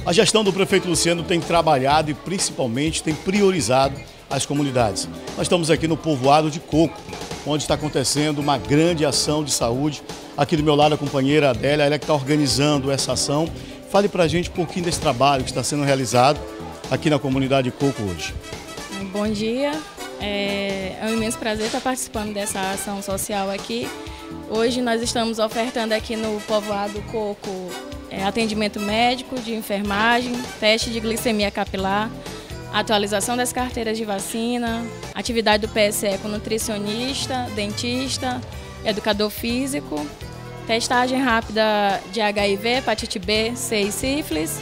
A gestão do prefeito Luciano tem trabalhado e principalmente tem priorizado as comunidades. Nós estamos aqui no povoado de Coco, onde está acontecendo uma grande ação de saúde. Aqui do meu lado a companheira Adélia, ela que está organizando essa ação. Fale para a gente um pouquinho desse trabalho que está sendo realizado aqui na comunidade de Coco hoje. Bom dia, é um imenso prazer estar participando dessa ação social aqui. Hoje nós estamos ofertando aqui no povoado Coco atendimento médico, de enfermagem, teste de glicemia capilar, atualização das carteiras de vacina, atividade do PSE com nutricionista, dentista, educador físico, testagem rápida de HIV, hepatite B, C e sífilis.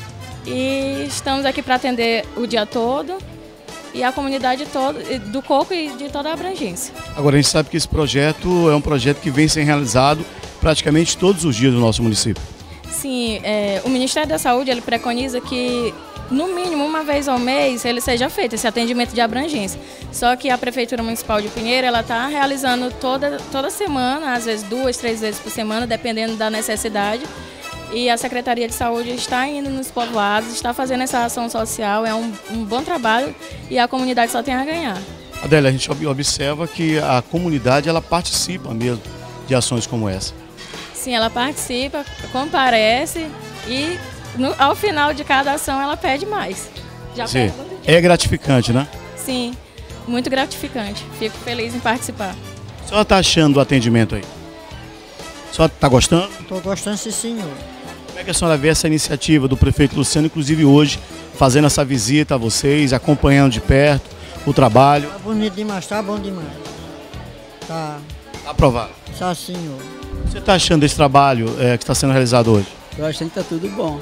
E estamos aqui para atender o dia todo e a comunidade toda, do Coco e de toda a abrangência. Agora a gente sabe que esse projeto é um projeto que vem sendo realizado praticamente todos os dias no nosso município. Sim, o Ministério da Saúde ele preconiza que no mínimo uma vez ao mês ele seja feito esse atendimento de abrangência. Só que a Prefeitura Municipal de Pinheiro ela está realizando toda semana, às vezes 2, 3 vezes por semana, dependendo da necessidade. E a Secretaria de Saúde está indo nos povoados, está fazendo essa ação social, é um bom trabalho e a comunidade só tem a ganhar. Adélia, a gente observa que a comunidade ela participa mesmo de ações como essa. Sim, ela participa, comparece e ao final de cada ação ela pede mais. Sim, é gratificante, né? Sim, muito gratificante. Fico feliz em participar. A senhora está achando o atendimento aí? A senhora está gostando? Estou gostando, sim, senhor. Como é que a senhora vê essa iniciativa do prefeito Luciano, inclusive hoje, fazendo essa visita a vocês, acompanhando de perto o trabalho? Está bonito demais, está bom demais. Tá. Está aprovado? Está, senhor. O que você está achando desse trabalho que está sendo realizado hoje? Eu achando que está tudo bom.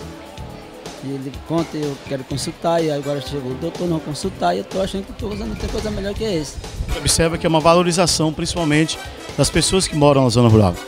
Ele conta, eu quero consultar, e agora chegou o doutor, não consultar, e eu estou achando que não tem coisa melhor que esse. Você observa que é uma valorização, principalmente, das pessoas que moram na zona rural.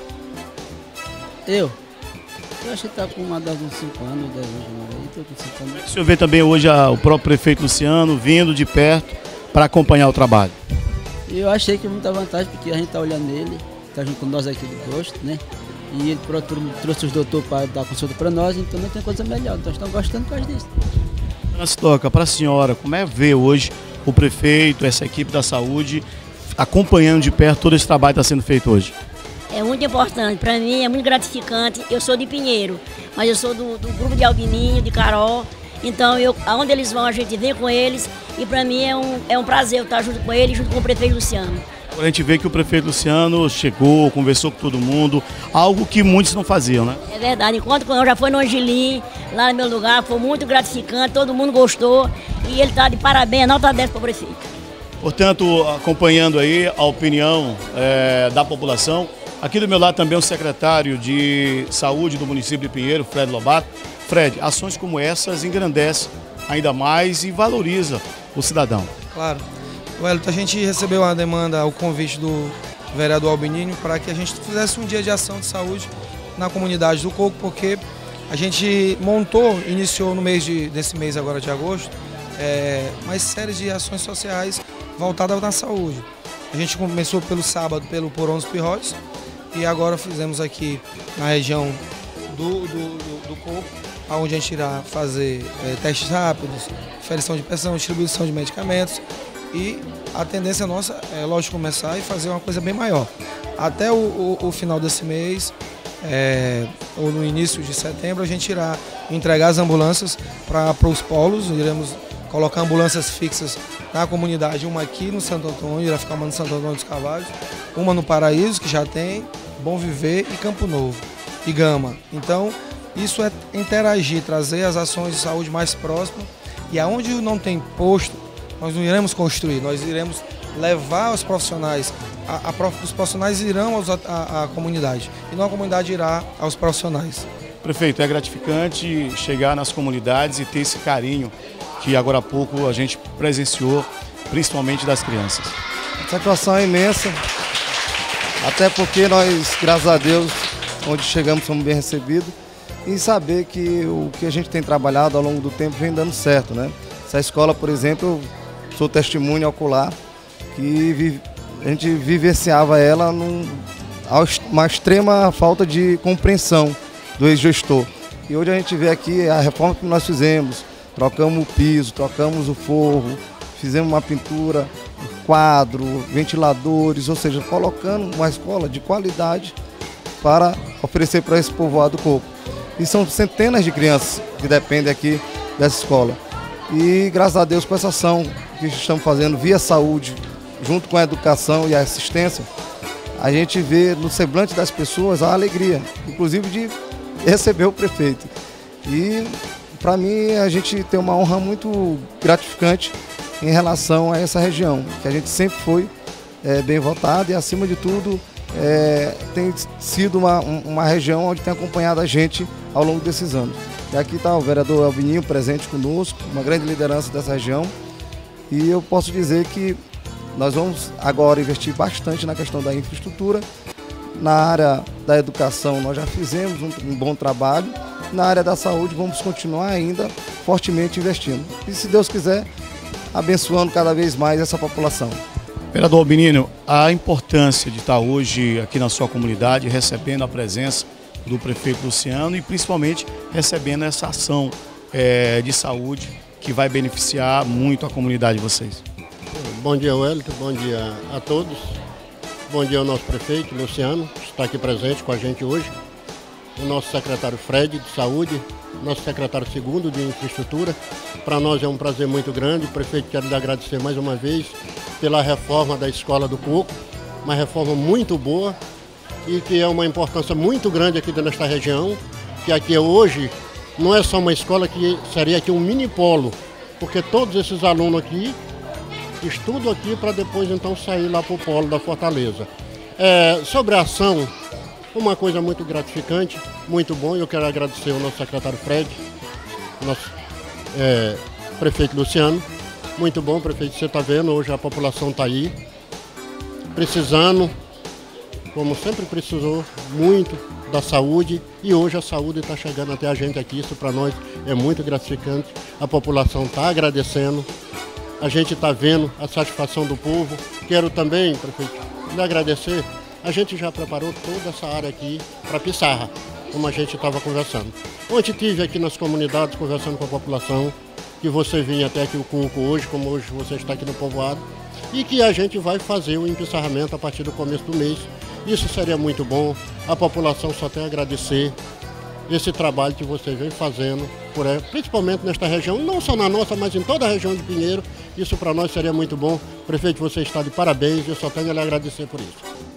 Eu acho que está com uma das uns 5 anos, 10 anos aí, estou com 5 anos. Como é que o senhor vê também hoje o próprio prefeito Luciano vindo de perto para acompanhar o trabalho? Eu achei que é muita vantagem, porque a gente está olhando ele, está junto com nós aqui do posto, né? E ele trouxe os doutores para dar consulta para nós, então não tem coisa melhor. Então estamos gostando por causa disso. Dona Cidoca, para a senhora, como é ver hoje o prefeito, essa equipe da saúde, acompanhando de perto todo esse trabalho que está sendo feito hoje? É muito importante, para mim é muito gratificante. Eu sou de Pinheiro, mas eu sou do grupo de Albininho, de Carol. Então, aonde eles vão, a gente vem com eles. E para mim é um prazer eu estar junto com eles, junto com o prefeito Luciano. A gente vê que o prefeito Luciano chegou, conversou com todo mundo, algo que muitos não faziam, né? É verdade, enquanto eu já fui no Angelim, lá no meu lugar, foi muito gratificante, todo mundo gostou e ele está de parabéns, nota 10 para o prefeito. Portanto, acompanhando aí a opinião da população, aqui do meu lado também o secretário de Saúde do município de Pinheiro, Fred Lobato. Fred, ações como essas engrandecem ainda mais e valoriza o cidadão. Claro. Wellington, a gente recebeu uma demanda, o convite do vereador Albininho para que a gente fizesse um dia de ação de saúde na comunidade do Coco, porque a gente iniciou no desse mês agora de agosto, uma série de ações sociais voltadas na saúde. A gente começou pelo sábado, pelo Porão dos Pirróis, e agora fizemos aqui na região do Coco, onde a gente irá fazer testes rápidos, aferição de pressão, distribuição de medicamentos. E a tendência nossa é, lógico, começar e fazer uma coisa bem maior. Até o final desse mês, ou no início de setembro, a gente irá entregar as ambulâncias para os polos. Iremos colocar ambulâncias fixas na comunidade, uma aqui no Santo Antônio, irá ficar uma no Santo Antônio dos Cavalos, uma no Paraíso, que já tem, Bom Viver e Campo Novo, e Gama. Então, isso é interagir, trazer as ações de saúde mais próximas, e aonde não tem posto, nós não iremos construir, nós iremos levar os profissionais, os profissionais irão à comunidade e não a comunidade irá aos profissionais. Prefeito, é gratificante chegar nas comunidades e ter esse carinho que agora há pouco a gente presenciou, principalmente das crianças. A satisfação é imensa, até porque nós, graças a Deus, onde chegamos somos bem recebidos e saber que o que a gente tem trabalhado ao longo do tempo vem dando certo, né? Essa escola, por exemplo, eu sou testemunho ocular que a gente vivenciava ela uma extrema falta de compreensão do ex-gestor. E hoje a gente vê aqui a reforma que nós fizemos, trocamos o piso, trocamos o forro, fizemos uma pintura, quadro, ventiladores, ou seja, colocando uma escola de qualidade para oferecer para esse povoado do Coco. E são centenas de crianças que dependem aqui dessa escola. E graças a Deus, com essa ação que estamos fazendo via saúde, junto com a educação e a assistência, a gente vê no semblante das pessoas a alegria, inclusive de receber o prefeito. E para mim a gente tem uma honra muito gratificante em relação a essa região, que a gente sempre foi bem votado e, acima de tudo, tem sido uma região onde tem acompanhado a gente ao longo desses anos. E aqui está o vereador Albininho presente conosco, uma grande liderança dessa região, e eu posso dizer que nós vamos agora investir bastante na questão da infraestrutura. Na área da educação nós já fizemos um bom trabalho, na área da saúde vamos continuar ainda fortemente investindo. E, se Deus quiser, abençoando cada vez mais essa população. Vereador Albininho, a importância de estar hoje aqui na sua comunidade recebendo a presença do prefeito Luciano e principalmente recebendo essa ação de saúde que vai beneficiar muito a comunidade de vocês. Bom dia, Wellington, bom dia a todos. Bom dia ao nosso prefeito Luciano, que está aqui presente com a gente hoje. O nosso secretário Fred, de Saúde, nosso secretário segundo de Infraestrutura. Para nós é um prazer muito grande. Prefeito, quero lhe agradecer mais uma vez pela reforma da Escola do Coco, uma reforma muito boa e que é uma importância muito grande aqui nesta região, que aqui hoje não é só uma escola, que seria aqui um mini polo, porque todos esses alunos aqui estudam aqui para depois então sair lá para o polo da Fortaleza. Sobre a ação, uma coisa muito gratificante, muito bom, eu quero agradecer ao nosso secretário Fred, nosso prefeito Luciano. Muito bom, prefeito, você está vendo, hoje a população está aí, precisando, como sempre precisou, muito da saúde, e hoje a saúde está chegando até a gente aqui, isso para nós é muito gratificante, a população está agradecendo, a gente está vendo a satisfação do povo. Quero também, prefeito, lhe agradecer, a gente já preparou toda essa área aqui para Pissarra, como a gente estava conversando. Ontem estive aqui nas comunidades conversando com a população, que você vinha até aqui o Coco hoje, como hoje você está aqui no povoado, e que a gente vai fazer o empissarramento a partir do começo do mês. Isso seria muito bom, a população só tem a agradecer esse trabalho que você vem fazendo, principalmente nesta região, não só na nossa, mas em toda a região de Pinheiro. Isso para nós seria muito bom. Prefeito, você está de parabéns, eu só tenho a lhe agradecer por isso.